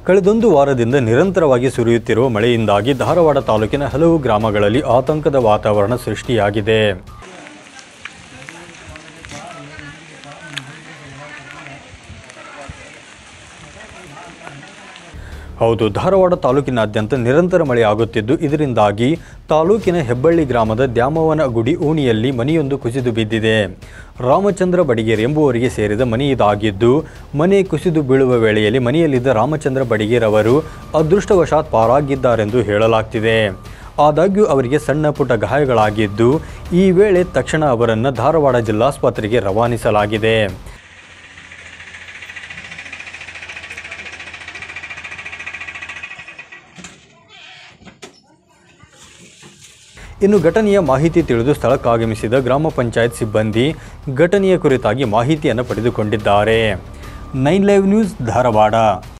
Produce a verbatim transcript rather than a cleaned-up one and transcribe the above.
ಕಳೆದೊಂದು ವಾರದಿಂದ ನಿರಂತರವಾಗಿ ಸುರಿಯುತ್ತಿರುವ ಮಳೆಯಿಂದಾಗಿ ಧಾರವಾಡ ತಾಲೂಕಿನ ಹಲವು ಗ್ರಾಮಗಳಲ್ಲಿ ಆತಂಕದ ವಾತಾವರಣ ಸೃಷ್ಟಿಯಾಗಿದೆ. ಹೌದು, ಧಾರವಾಡ ತಾಲೂಕಿನಾದ್ಯಂತ ನಿರಂತರ ಮಳೆ ಆಗುತ್ತಿದ್ದು, ಇದರಿಂದಾಗಿ ತಾಲೂಕಿನ ಹೆಬ್ಬಳ್ಳಿ ಗ್ರಾಮದ ದ್ಯಾಮವ್ವನ ಗುಡಿ ಓಣಿಯಲ್ಲಿ ಮನೆಯೊಂದು ಕುಸಿದು ಬಿದ್ದಿದೆ. ರಾಮಚಂದ್ರ ಬಡಿಗೇರ್ ಎಂಬುವರಿಗೆ ಸೇರಿದ ಮನೆ ಇದಾಗಿದ್ದು, ಮನೆ ಕುಸಿದು ಬೀಳುವ ವೇಳೆಯಲ್ಲಿ ಮನೆಯಲ್ಲಿದ್ದ ರಾಮಚಂದ್ರ ಬಡಿಗೇರ್ ಅವರು ಅದೃಷ್ಟವಶಾತ್ ಪಾರಾಗಿದ್ದಾರೆಂದು ಹೇಳಲಾಗ್ತಿದೆ. ಆದಾಗ್ಯೂ ಅವರಿಗೆ ಸಣ್ಣ ಪುಟ್ಟ ಗಾಯಗಳಾಗಿದ್ದು, ಈ ವೇಳೆ ತಕ್ಷಣ ಅವರನ್ನು ಧಾರವಾಡ ಜಿಲ್ಲಾಸ್ಪತ್ರೆಗೆ ರವಾನಿಸಲಾಗಿದೆ. ಇನ್ನು ಘಟನೆಯ ಮಾಹಿತಿ ತಿಳಿದು ಸ್ಥಳಕ್ಕಾಗಮಿಸಿದ ಗ್ರಾಮ ಪಂಚಾಯತ್ ಸಿಬ್ಬಂದಿ ಘಟನೆಯ ಕುರಿತಾಗಿ ಮಾಹಿತಿಯನ್ನು ಪಡೆದುಕೊಂಡಿದ್ದಾರೆ. Nine live news Dharwad.